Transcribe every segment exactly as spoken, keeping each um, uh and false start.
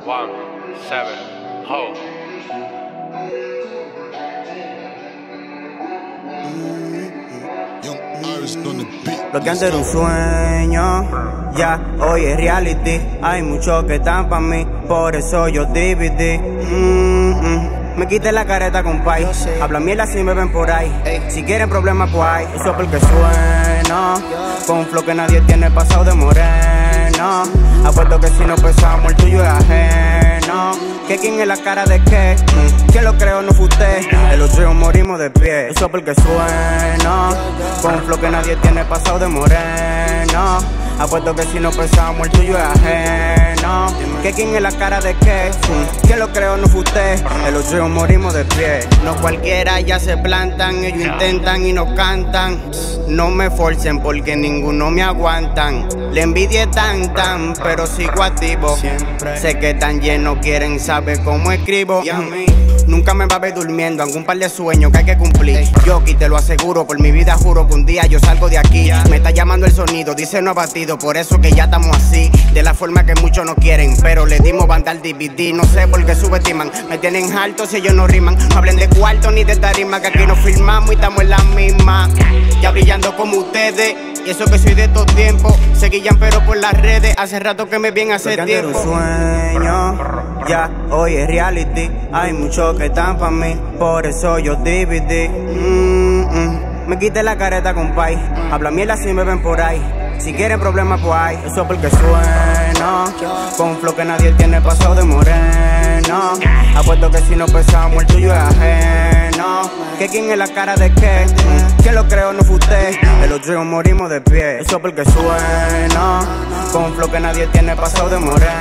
One, seven, ho. Lo que antes era un sueño, ya hoy es reality. Hay muchos que están pa' mí, por eso yo D V D. mm -mm. Me quité la careta, compay. Habla mierda si me ven por ahí. Si quieren problemas, pues hay. Eso porque sueno con un flow que nadie tiene, pasado de moreno. Apuesto que si no pesamos, el tuyo es ajeno. ¿Que quién es la cara de qué? Mm. Que lo creo no fue usted. El otro morimos de pie. Eso porque sueno con un flow que nadie tiene, pasado de moreno. Apuesto que si no pesamos, el tuyo es ajeno. ¿Que quién es la cara de qué? Mm. Que lo creo no fue usted. El otro morimos de pie. No cualquiera ya se plantan. Ellos intentan y no cantan. No me forcen porque ninguno me aguantan. Le envidié tan tan, pero sigo activo. Sé que tan lleno quieren saber cómo escribo. Y a mí nunca me va a ver durmiendo, algún par de sueños que hay que cumplir. Yo aquí te lo aseguro, por mi vida juro que un día yo salgo de aquí. Me está llamando el sonido, dice no abatido, por eso que ya estamos así. De la forma que muchos no quieren, pero le dimos banda al D V D. No sé por qué subestiman, me tienen alto si ellos no riman. No hablen de cuarto ni de tarima, que aquí nos filmamos y estamos en la misma. Ya brillando como ustedes, y eso que soy de estos tiempos. Seguían pero por las redes, hace rato que me vienen hace tiempo. Un sueño, ya hoy es reality. Hay muchos que están pa' mí, por eso yo D V D. mm -mm. Me quité la careta, compay. Habla mierda si me ven por ahí. Si quieren problemas, pues hay. Eso porque sueno con un flow que nadie tiene, pasado de moreno. Apuesto que si no pesamos, el tuyo es ajeno. ¿Que quién es la cara de qué? Mm. Que lo creo no fue usted. El otro morimos de pie. Eso porque sueno con un flow que nadie tiene, pasado de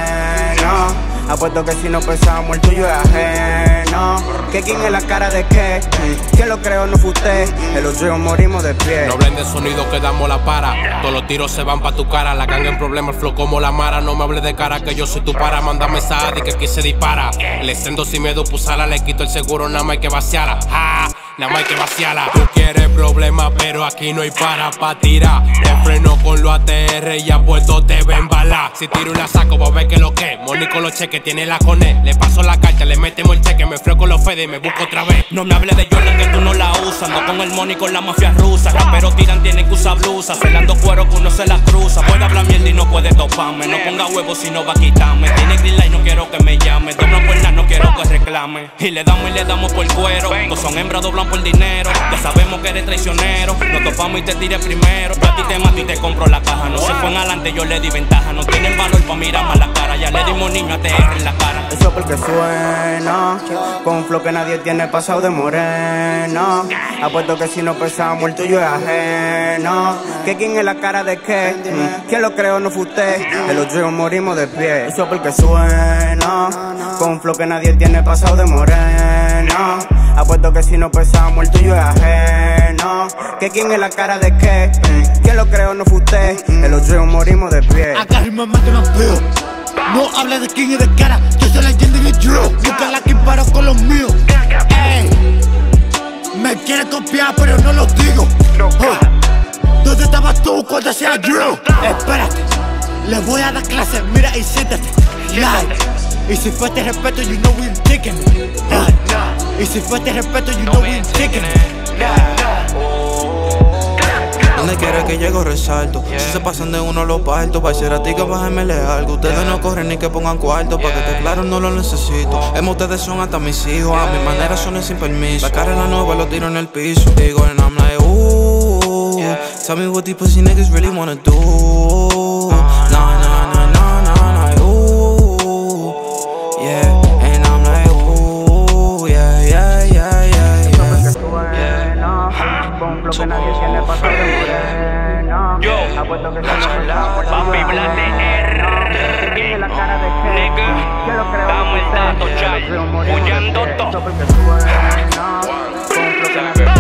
moreno. Apuesto que si no pesamos, el tuyo es ajeno. ¿Que quién es la cara de qué? Mm. Que lo creo no fue usted. El otro morimos de pie. No hablen de sonido que damos la para. Todos los tiros se van pa' tu cara. La ganga en problemas, el flow como la mara. No me hables de cara que yo soy tu para. Mándame esa y que aquí se dispara. Le sendo sin miedo, pusala. Le quito el seguro, nada más hay que vaciarla. ¡Ja! Nada más hay que vaciarla. Tú quieres problemas, pero aquí no hay para pa' tirar. Te freno con los A T R y apuesto te ven bala. Si tiro y la saco, va a ver que lo que. Moni con los cheques, tiene la cone. Le paso la carta, le metemos el cheque. Me freo con los Fede y me busco otra vez. No me hables de Jordan que tú no la usas. No con el money con la mafia rusa. Raperos tiran, tienen que usar blusa. Celando cuero que uno se la cruza. Puede hablar mierda y no puede toparme. No ponga huevos si no va a quitarme. Tiene green light, no quiero que me llame. Doblan por nada, no quiero que reclame. Y le damos y le damos por cuero. Todos son hembras, doblan por dinero. Ya sabemos que eres traicionero. Nos topamos y te tiré primero. Yo a ti te mato y te compro la caja. No se fue en adelante, yo le di ventaja. No tienen valor pa' mirar más la cara. Ya le dimos niño a T R en la cara. Eso porque suena con un flow que nadie tiene, pasado de moreno. Apuesto que si no pesamos, el tuyo es ajeno. ¿Que quién es la cara de qué? Mm. Que lo creo no fue usted. El otro morimos de pie. Eso porque suena con un flow que nadie tiene, pasado de moreno. Apuesto que si no pesamos, el tuyo es ajeno. ¿Que quién es la cara de qué? Mm. Que lo creo no fue usted. El otro morimos de pie. Acá rima más que más feo. No hables de quién es de cara. Yo soy la leyenda y yo. Nunca la equiparo con los míos. Ey, me quiere copiar pero no lo digo. Oh. ¿Dónde estabas tú cuando hacía drill? Espérate, le voy a dar clases, mira y siéntate. Like. Y si fue este respeto, you know we taking it. Y si fue este respeto, you know we taking it. Donde quiera que llego resalto. Si se pasan de uno los parto. Pa' ser a ti que bájenmele algo. Ustedes no corren ni que pongan cuarto. Pa' que te claro no lo necesito. Emo, ustedes son hasta mis hijos. A mi manera son sin permiso. La cara en la nueva lo tiro en el piso. Digo and I'm like ooh. Tell me what these pussy niggas really wanna do. Nah, nah, nah, nah, nah, nah, ooh. Yeah, and I'm like ooh. Yeah, yeah, yeah, yeah, yeah. Con un flow que nadie tiene, pasado de moreno. Yo, Apuesto que si no pesamos, el papi tuyo es Black de R. ¿Quién la cara de qué? Nigga, Que lo creo dame el dato, chal. Huyendo todo. Eso porque suena con un flow que nadie